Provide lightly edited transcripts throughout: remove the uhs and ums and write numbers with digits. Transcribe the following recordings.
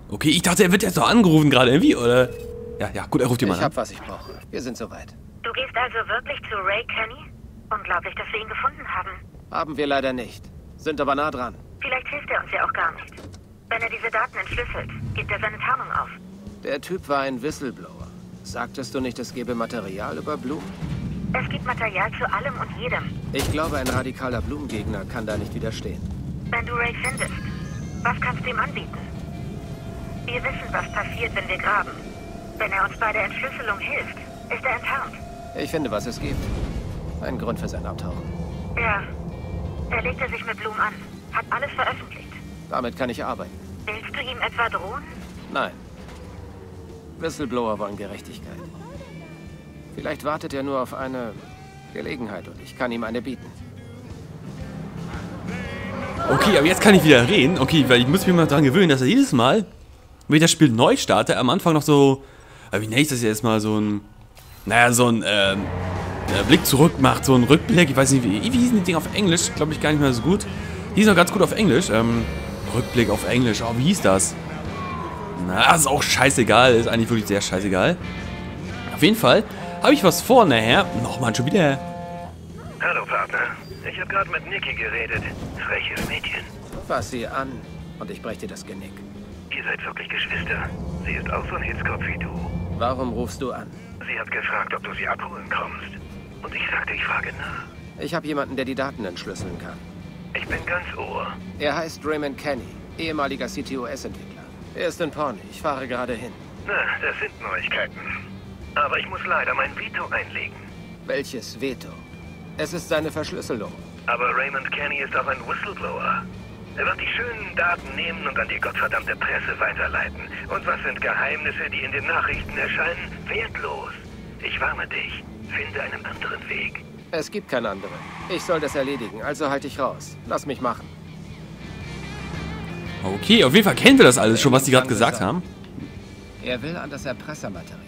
Okay, ich dachte, er wird jetzt noch angerufen gerade irgendwie, oder? Ja, gut, er ruft jemanden Ich an. hab, was ich brauche. Wir sind soweit. Du gehst also wirklich zu Ray Kenny? Unglaublich, dass wir ihn gefunden haben. Haben wir leider nicht. Sind aber nah dran. Vielleicht hilft er uns ja auch gar nicht. Wenn er diese Daten entschlüsselt, gibt er seine Tarnung auf. Der Typ war ein Whistleblower. Sagtest du nicht, es gäbe Material über Bloom? Es gibt Material zu allem und jedem. Ich glaube, ein radikaler Bloom-Gegner kann da nicht widerstehen. Wenn du Ray findest, was kannst du ihm anbieten? Wir wissen, was passiert, wenn wir graben. Wenn er uns bei der Entschlüsselung hilft, ist er enttarnt. Ich finde, was es gibt. Ein Grund für sein Abtauchen. Ja, er legte sich mit Bloom an, hat alles veröffentlicht. Damit kann ich arbeiten. Willst du ihm etwa drohen? Nein. Whistleblower wollen Gerechtigkeit. Vielleicht wartet er nur auf eine Gelegenheit und ich kann ihm eine bieten. Okay, aber jetzt kann ich wieder reden. Okay, weil ich muss mich mal daran gewöhnen, dass er jedes Mal, wenn ich das Spiel neu starte, am Anfang noch so, wie nenne ich das jetzt mal, so ein Blick zurück macht, so ein Rückblick. Ich weiß nicht, wie hießen die Dinge auf Englisch? Glaube ich gar nicht mehr so gut. Die sind noch ganz gut auf Englisch. Rückblick auf Englisch. Oh, wie hieß das? Na, ist auch scheißegal. Ist eigentlich wirklich sehr scheißegal. Auf jeden Fall habe ich was vor nachher. Nochmal schon wieder. Hallo, Partner. Ich habe gerade mit Nikki geredet. Freches Mädchen. Fass sie an und ich breche dir das Genick. Ihr seid wirklich Geschwister. Sie ist auch so ein Hitzkopf wie du. Warum rufst du an? Sie hat gefragt, ob du sie abholen kommst. Und ich sagte, ich frage nach. Ich habe jemanden, der die Daten entschlüsseln kann. Ich bin ganz Ohr. Er heißt Raymond Kenny, ehemaliger CTOS-Entwickler. Er ist in Pawnee. Ich fahre gerade hin. Na, das sind Neuigkeiten. Aber ich muss leider mein Veto einlegen. Welches Veto? Es ist seine Verschlüsselung. Aber Raymond Kenny ist auch ein Whistleblower. Er wird die schönen Daten nehmen und an die gottverdammte Presse weiterleiten. Und was sind Geheimnisse, die in den Nachrichten erscheinen? Wertlos. Ich warne dich. Finde einen anderen Weg. Es gibt keinen anderen. Ich soll das erledigen, also halte ich raus. Lass mich machen. Okay, auf jeden Fall kennen wir das alles schon, was die gerade gesagt haben. Er will an das Erpressermaterial.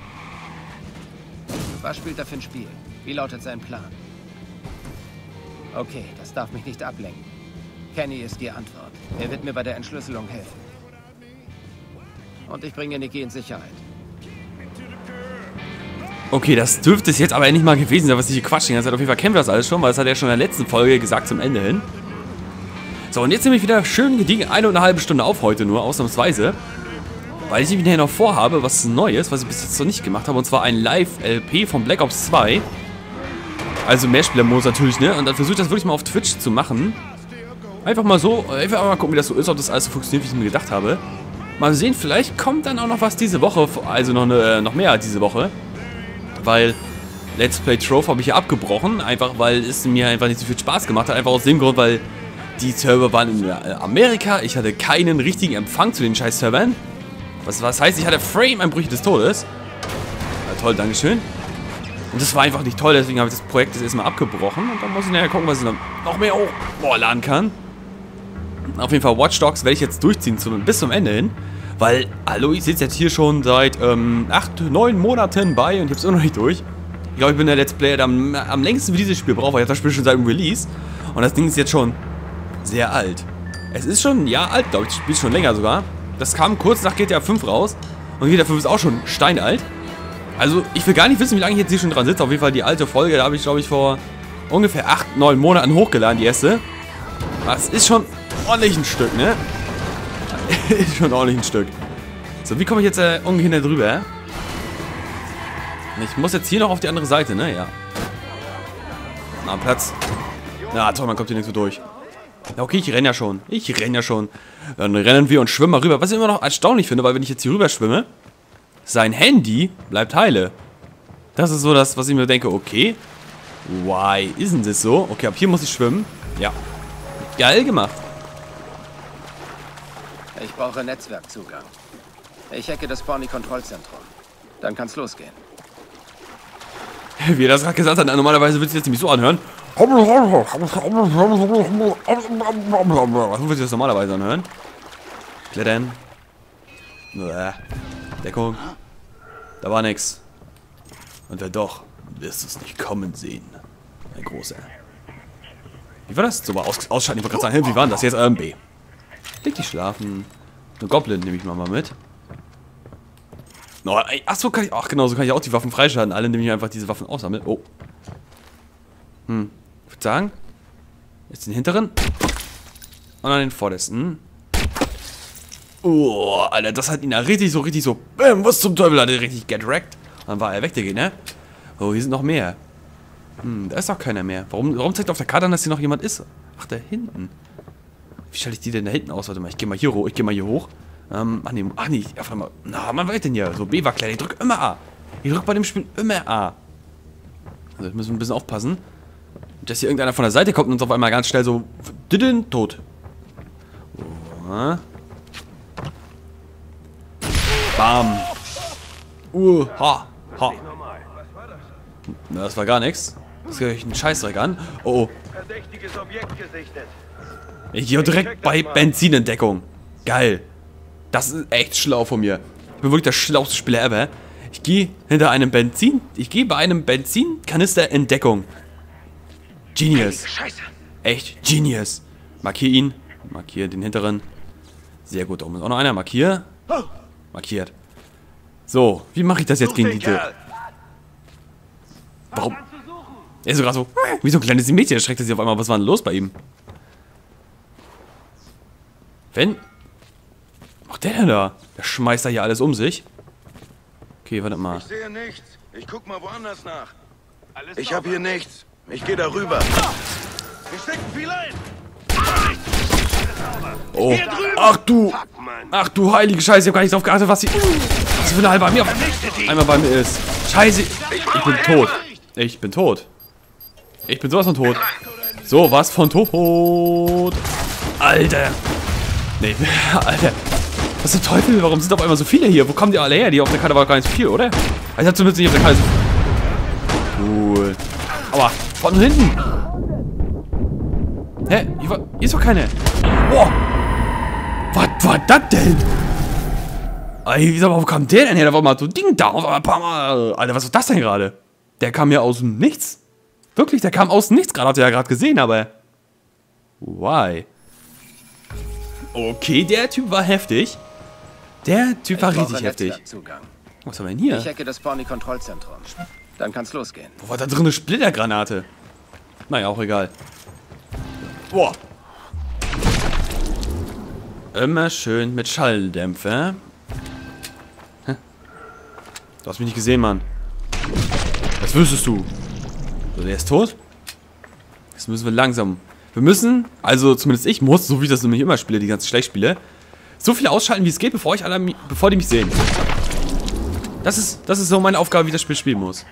Was spielt er für ein Spiel? Wie lautet sein Plan? Okay, das darf mich nicht ablenken. Kenny ist die Antwort. Er wird mir bei der Entschlüsselung helfen. Und ich bringe Nikki in Sicherheit. Okay, das dürfte es jetzt aber endlich mal gewesen sein, was ich hier quatschen die ganze Zeit. Auf jeden Fall kennen wir das alles schon, weil das hat er schon in der letzten Folge gesagt zum Ende hin. So, und jetzt nehme ich wieder schön gediegen 1,5 Stunde auf heute nur, ausnahmsweise. Weil ich nämlich nachher noch vorhabe, was Neues, was ich bis jetzt noch nicht gemacht habe. Und zwar ein Live-LP von Black Ops 2. Also Mehrspieler-Modus natürlich, ne? Und dann versuche ich das wirklich mal auf Twitch zu machen. Einfach mal so, einfach mal gucken, wie das so ist, ob das alles so funktioniert, wie ich mir gedacht habe. Mal sehen, vielleicht kommt dann auch noch was diese Woche, also noch mehr diese Woche. Weil Let's Play Trove habe ich ja abgebrochen, einfach weil es mir einfach nicht so viel Spaß gemacht hat. Einfach aus dem Grund, weil die Server waren in Amerika, ich hatte keinen richtigen Empfang zu den scheiß Servern. Was heißt, ich hatte Frame-Einbrüche des Todes. Ja, toll, dankeschön. Und das war einfach nicht toll, deswegen habe ich das Projekt jetzt erstmal abgebrochen. Und dann muss ich nachher gucken, was ich noch mehr hochladen kann. Auf jeden Fall Watch Dogs werde ich jetzt durchziehen bis zum Ende hin. Weil, hallo, ich sitze jetzt hier schon seit 8, 9 Monaten bei und ich habe es immer noch nicht durch. Ich glaube, ich bin der Let's Player, der am längsten für dieses Spiel braucht, weil ich habe das Spiel schon seit dem Release. Und das Ding ist jetzt schon sehr alt. Es ist schon ein Jahr alt, glaube ich, das Spiel ist schon länger sogar. Das kam kurz nach GTA 5 raus. Und GTA 5 ist auch schon steinalt. Also, ich will gar nicht wissen, wie lange ich jetzt hier schon dran sitze. Auf jeden Fall die alte Folge, da habe ich, glaube ich, vor ungefähr 8, 9 Monaten hochgeladen, die erste. Das ist schon ordentlich ein Stück, ne? Ist schon ordentlich ein Stück. So, wie komme ich jetzt ungehindert drüber? Ich muss jetzt hier noch auf die andere Seite, ne? Ja. Na, Platz. Na, toll, man kommt hier nicht so durch. Ja, okay, ich renne ja schon. Dann rennen wir und schwimmen mal rüber. Was ich immer noch erstaunlich finde, weil wenn ich jetzt hier rüber schwimme, sein Handy bleibt heile. Das ist so das, was ich mir denke, okay. Why isn't this so? Okay, ab hier muss ich schwimmen. Ja. Geil gemacht. Ich brauche Netzwerkzugang. Ich hacke das Pawnee-Kontrollzentrum. Dann kann's losgehen. Wie er das gerade gesagt hat, normalerweise wird sich jetzt nämlich so anhören. So wird sich das normalerweise anhören. Klettern. Deckung. Da war nix. Und wenn doch, wirst du es nicht kommen sehen. Mein Großer. Wie war das? So mal ausschalten, ich wollte gerade sagen, wie war das jetzt? B. Leg dich schlafen. Eine Goblin nehme ich mal mit. Oh, achso, kann ich. Ach genau, so kann ich auch die Waffen freischalten. Alle, indem ich einfach diese Waffen aussammle. Oh. Ich würde sagen. Jetzt den hinteren. Und dann den vordersten. Oh, Alter, das hat ihn da richtig so. Bäm, was zum Teufel hat er richtig get wrecked. Dann war er weg, der Gegner. Oh, hier sind noch mehr. Da ist doch keiner mehr. Warum zeigt auf der Karte an, dass hier noch jemand ist? Ach, da hinten. Wie schalte ich die denn da hinten aus? Warte mal, ich gehe mal hier hoch. Ach nee, einfach mal. Na, man weiß denn ja. So, B war klar, ich drücke immer A. Ich drücke bei dem Spiel immer A. Also, jetzt müssen wir ein bisschen aufpassen. Dass hier irgendeiner von der Seite kommt und uns auf einmal ganz schnell so. Tot. Oh. Bam. Ha. Na, das war gar nichts. Das höre ich einen Scheißdreck an. Oh. Verdächtiges Objekt gesichtet. Ich gehe direkt bei Benzinentdeckung. Geil. Das ist echt schlau von mir. Ich bin wirklich der schlauste Spieler ever. Ich gehe hinter einem Ich gehe bei einem Benzinkanister in Deckung. Genius. Scheiße. Echt Genius. Markier ihn. Markier den hinteren. Sehr gut. Da oben ist auch noch einer. Markier. Markiert. So. Wie mache ich das jetzt gegen die Tür? Warum? Er ist sogar so. Wie so ein kleines Mädchen. Erschreckt er sich auf einmal. Was war denn los bei ihm? Was macht der denn da? Der schmeißt da hier alles um sich. Okay, warte mal. Ich sehe nichts. Ich guck mal woanders nach. Ich habe hier nichts. Ich gehe darüber. Wir stecken viel ein. Oh. Ach du heilige Scheiße. Ich habe gar nicht drauf geachtet, was für eine halbe Armee einmal bei mir ist. Scheiße. Ich bin tot. Ich bin tot. Ich bin sowas von tot. Sowas von tot. Alter. Nee, Alter. Was zum Teufel? Warum sind auf einmal so viele hier? Wo kommen die alle her? Die auf der Karte war gar nicht so viel, oder? Ich hab zumindest nicht auf der Karte so viel. Cool. Aua, von hinten. Hä? Hier ist doch keine. Boah. Was war das denn? Ey, wo kam der denn her? Da war mal so Ding da. Alter, was war das denn gerade? Der kam ja aus dem Nichts. Wirklich, der kam aus dem Nichts. Gerade habt ihr ja gerade gesehen, aber. Why? Okay, der Typ war heftig. Der Typ war richtig heftig. Was haben wir denn hier? Ich hacke das Pony-Kontrollzentrum. Dann kann's losgehen. Wo war da drin eine Splittergranate? Naja, auch egal. Boah. Immer schön mit Schalldämpfer. Hä? Du hast mich nicht gesehen, Mann. Das wüsstest du. So, der ist tot. Jetzt müssen wir langsam... Wir müssen, also zumindest ich muss, so wie ich das nämlich immer spiele, die ganzen Schleichspiele, so viel ausschalten, wie es geht, bevor die mich sehen. Das ist so meine Aufgabe, wie das Spiel spielen muss.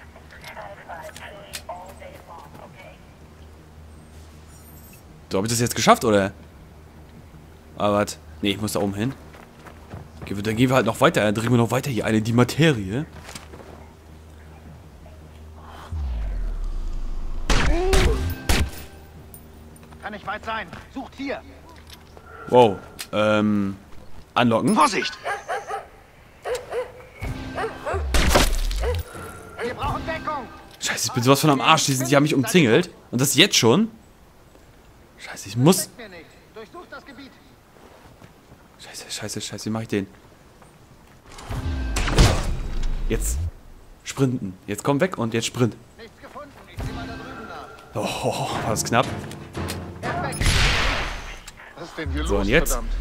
So, habe ich das jetzt geschafft, oder? Aber was? Nee, ich muss da oben hin. Okay, dann gehen wir halt noch weiter, dann drehen wir noch weiter hier die Materie. Kann nicht weit sein. Sucht hier. Wow. Anlocken. Vorsicht! Wir brauchen Deckung. Scheiße, ich bin sowas von am Arsch. Die haben mich umzingelt. Und das jetzt schon? Scheiße, ich muss... Durchsucht das Gebiet. Scheiße, wie mach ich den? Jetzt. Sprinten. Jetzt komm weg und jetzt sprint. Nichts gefunden. Ich zieh mal da drüben nach. Oh, war das knapp. Was ist denn hier So, los, und jetzt? verdammt?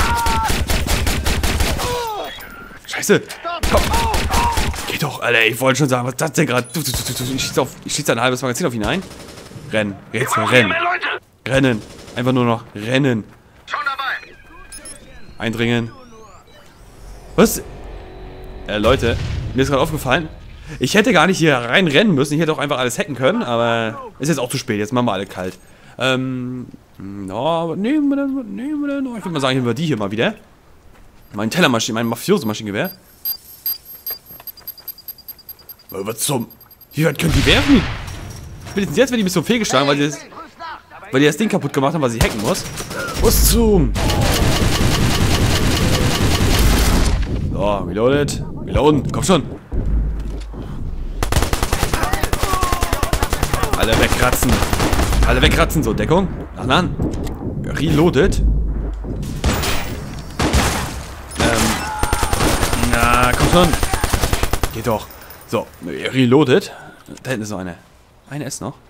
Scheiße. Komm. Geht doch, Alter. Ich wollte schon sagen, was ist das denn gerade? Ich schieße ein halbes Magazin auf ihn ein. Rennen. Jetzt rennen. Rennen. Einfach nur noch rennen. Schon dabei. Eindringen. Was? Leute, mir ist gerade aufgefallen, ich hätte gar nicht hier rein rennen müssen. Ich hätte auch einfach alles hacken können, aber ist jetzt auch zu spät. Jetzt machen wir alle kalt. No, nehmen wir dann. Ich würde mal sagen, nehmen wir die hier mal wieder. Mein Tellermaschine, mein Mafioso-Maschinengewehr. Was zum... Wie weit können die werfen? Spätestens jetzt wird die Mission fehlgeschlagen, weil die das Ding kaputt gemacht haben, weil sie hacken muss. Was zum... So, reloaded. Reloaden, komm schon. Alle wegkratzen. Alle wegkratzen, so, Deckung. Nein. Reloaded. schon. Geht doch. So, reloaded. Da hinten ist noch eine. Eine ist noch.